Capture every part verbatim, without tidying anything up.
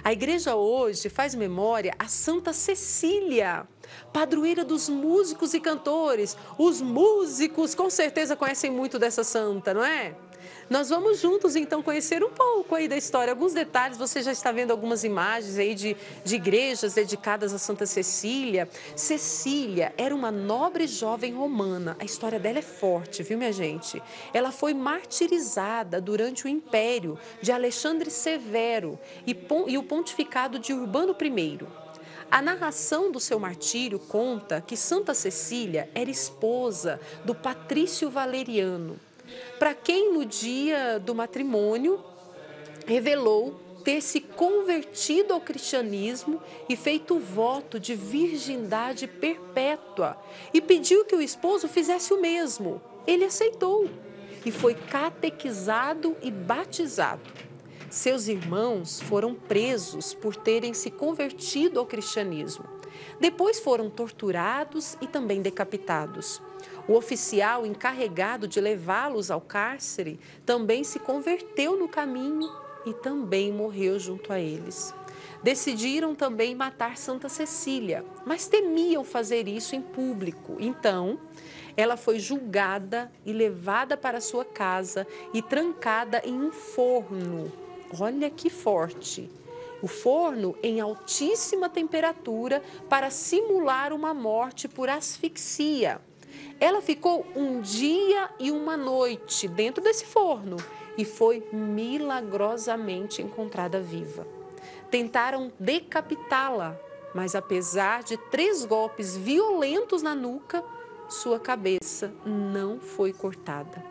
A igreja hoje faz memória a Santa Cecília, padroeira dos músicos e cantores. Os músicos com certeza conhecem muito dessa santa, não é? Nós vamos juntos então conhecer um pouco aí da história, alguns detalhes. Você já está vendo algumas imagens aí de, de igrejas dedicadas a Santa Cecília. Cecília era uma nobre jovem romana. A história dela é forte, viu, minha gente? Ela foi martirizada durante o império de Alexandre Severo e, e o pontificado de Urbano I. A narração do seu martírio conta que Santa Cecília era esposa do Patrício Valeriano, para quem no dia do matrimônio revelou ter se convertido ao cristianismo e feito voto de virgindade perpétua e pediu que o esposo fizesse o mesmo. Ele aceitou e foi catequizado e batizado. Seus irmãos foram presos por terem se convertido ao cristianismo. Depois foram torturados e também decapitados. O oficial encarregado de levá-los ao cárcere também se converteu no caminho e também morreu junto a eles. Decidiram também matar Santa Cecília, mas temiam fazer isso em público. Então, ela foi julgada e levada para sua casa e trancada em um forno. Olha que forte! O forno em altíssima temperatura para simular uma morte por asfixia. Ela ficou um dia e uma noite dentro desse forno e foi milagrosamente encontrada viva. Tentaram decapitá-la, mas apesar de três golpes violentos na nuca, sua cabeça não foi cortada.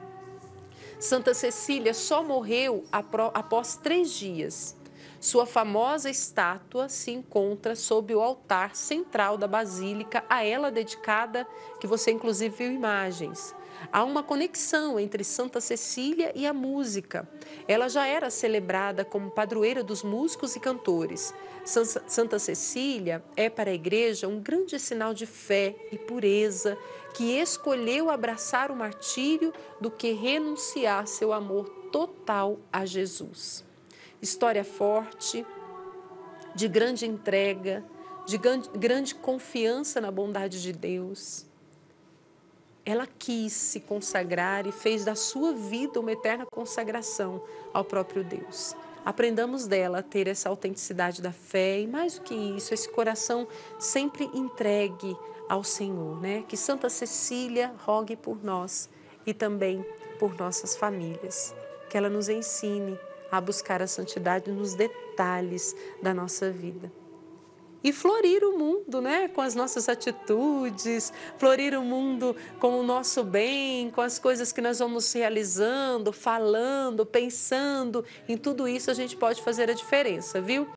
Santa Cecília só morreu após três dias. Sua famosa estátua se encontra sob o altar central da Basílica, a ela dedicada, que você inclusive viu imagens. Há uma conexão entre Santa Cecília e a música. Ela já era celebrada como padroeira dos músicos e cantores. Santa Cecília é para a igreja um grande sinal de fé e pureza, que escolheu abraçar o martírio do que renunciar seu amor total a Jesus. História forte, de grande entrega, de grande confiança na bondade de Deus. Ela quis se consagrar e fez da sua vida uma eterna consagração ao próprio Deus. Aprendamos dela a ter essa autenticidade da fé e, mais do que isso, esse coração sempre entregue ao Senhor, né? Que Santa Cecília rogue por nós e também por nossas famílias. Que ela nos ensine a buscar a santidade nos detalhes da nossa vida. E florir o mundo, né? Com as nossas atitudes, florir o mundo com o nosso bem, com as coisas que nós vamos realizando, falando, pensando. Em tudo isso a gente pode fazer a diferença, viu?